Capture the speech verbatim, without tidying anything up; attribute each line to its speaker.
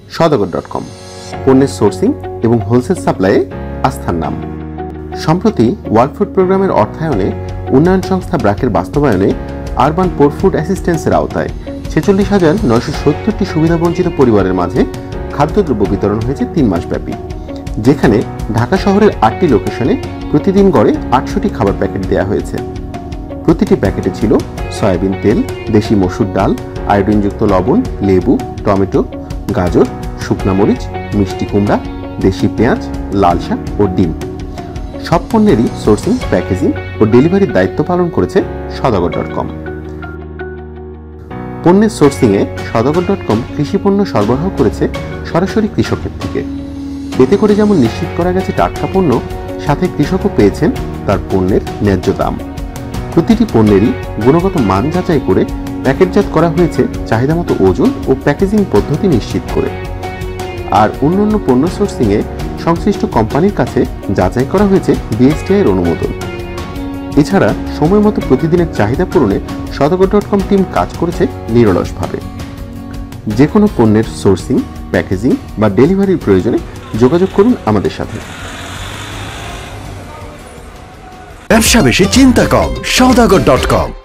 Speaker 1: সওদাগর dot com, পণ্যের sourcing এবং wholesale সাপ্লাইয়ে আস্থার নাম। সম্প্রতি ওয়ার্ল্ড ফুড প্রোগ্রামের অর্থায়নে উন্নয়ন সংস্থা ব্র্যাকের বাস্তবায়নে আরবান পোর ফুড অ্যাসিস্ট্যান্সের আওতায় ছেচল্লিশ হাজার নয়শো সত্তরটি সুবিধাবঞ্চিত পরিবারের মাঝে খাদ্যদ্রব্য বিতরণ হয়েছে তিন মাসব্যাপী, যেখানে ঢাকা শহরের আটটি লোকেশনে প্রতিদিন গড়ে আটশোটি খাবার প্যাকেট দেওয়া হয়েছে। প্রতিটি প্যাকেটে ছিল সয়াবিন তেল, দেশি মসুর ডাল, আয়োডিনযুক্ত লবণ, লেবু, টমেটো, গাজর, শুকনা মরিচ, মিষ্টি কুমড়া, দেশি পেঁয়াজ, লাল শাক ও ডিম। সব পণ্যেরই সোর্সিং, প্যাকেজিং ও ডেলিভারির দায়িত্ব পালন করেছে সওদাগর ডট কম। পণ্যের সোর্সিংয়ে সওদাগর ডট কম কৃষি পণ্য সরবরাহ করেছে সরাসরি কৃষকের থেকে। এতে করে যেমন নিশ্চিত করা গেছে টাটকা পণ্য, সাথে কৃষকও পেয়েছেন তার পণ্যের ন্যায্য দাম। প্রতিটি পণ্যেরই গুণগত মান যাচাই করে প্যাকেটজাত করা হয়েছে চাহিদামতো ওজন ও প্যাকেজিং পদ্ধতি নিশ্চিত করে। আর অন্যান্য পণ্য সোর্সিংয়ে সংশ্লিষ্ট কোম্পানির কাছে যাচাই করা হয়েছে বিএসটিআই এর অনুমোদন। এছাড়া সময় মতো প্রতিদিনের চাহিদা পূরণে সওদাগর ডট কম টিম কাজ করেছে নিরলসভাবে। যে কোনো পণ্যের সোর্সিং, প্যাকেজিং বা ডেলিভারির প্রয়োজনে যোগাযোগ করুন আমাদের সাথে।
Speaker 2: ব্যবসা বেশি, চিন্তা কম। সওদাগর ডট কম।